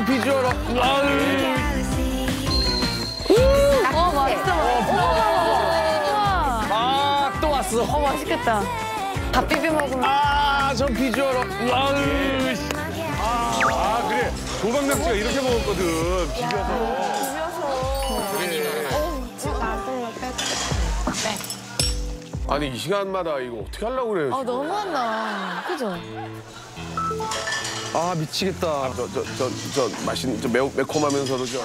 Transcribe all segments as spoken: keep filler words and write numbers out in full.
비주얼. 아유. 어, 맛있어, 맛있어. 아, 또 왔어. 어, 맛있겠다. 밥 비벼 먹으면. 아, 저 비주얼. 아유. 아, 그래. 조각낙지가 이렇게 먹었거든. 비벼서. 아니, 이 시간마다 이거 어떻게 하려고 그래요? 아, 너무한다. 그죠? 아, 미치겠다. 저, 저, 저, 저, 맛있는, 저 매우, 매콤하면서도 저.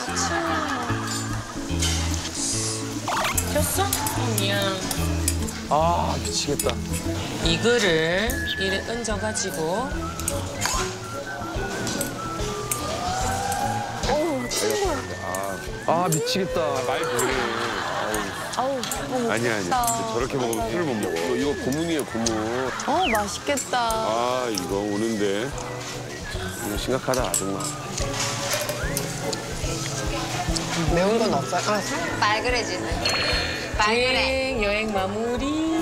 켰어? 미안. 아, 미치겠다. 이거를 이래 얹어가지고 아, 미치겠다. 말 뭐해. 아우, 너무 아니야, 아니야. 저렇게 먹으면 술을 못 먹어. 이거, 이거 고문이에요, 고문. 어, 맛있겠다. 아, 이거 오는데. 이거 심각하다, 정말. 매운 건 없어요? 아, 빨그레지네. 빨그레. 여행, 여행 마무리.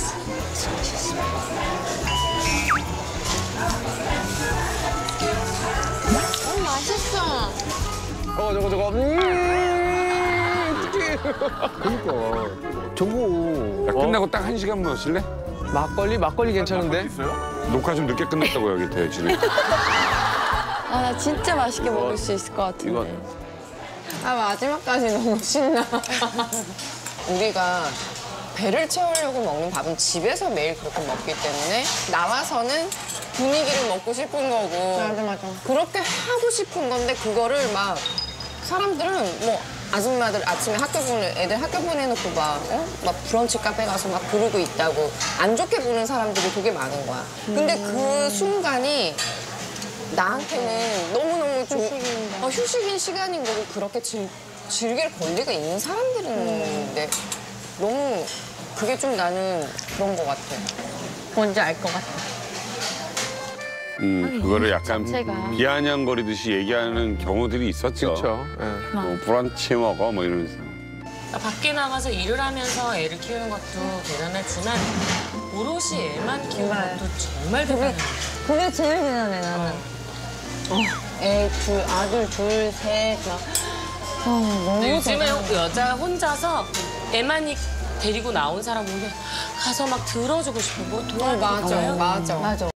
어, 맛있어. 어, 저거, 저거. 음, 어떡해. 그니까. 저거. 야, 끝나고 딱 한 시간 마실래? 어? 막걸리? 막걸리 괜찮은데? 녹화 좀 늦게 끝났다고 여기 대진에. 아, 나 진짜 맛있게 먹을 수 있을 것 같은데. 이거. 아, 마지막까지 너무 신나. 우리가 배를 채우려고 먹는 밥은 집에서 매일 그렇게 먹기 때문에 나와서는 분위기를 먹고 싶은 거고. 맞아, 맞아. 그렇게 하고 싶은 건데 그거를 막 사람들은 뭐 아줌마들 아침에 학교 보내, 애들 학교 보내놓고 막, 어? 막 브런치 카페 가서 막 그러고 있다고 안 좋게 보는 사람들이 되게 많은 거야. 근데 그 순간이 나한테는 너무너무 조, 어, 휴식인 시간인 거고 그렇게 즐, 즐길 권리가 있는 사람들인데 너무 그게 좀 나는 그런 것 같아. 뭔지 알 것 같아. 음, 그거를 약간 자체가. 비아냥거리듯이 얘기하는 경우들이 있었죠. 그렇죠. 뭐 브런치 먹어 뭐 이러면서. 밖에 나가서 일을 하면서 애를 키우는 것도 대단하지만 오롯이 애만 키우는 것도 정말 대단해요. 그게 제일 대단해, 나는. 애 둘, 아들 둘, 셋, 막. 아, 너무 근데 요즘에 대단해. 여자 혼자서 애만이 데리고 나온 사람 보면 가서 막 들어주고 싶어. 뭐 어, 도와주고 맞아, 맞아. 맞아.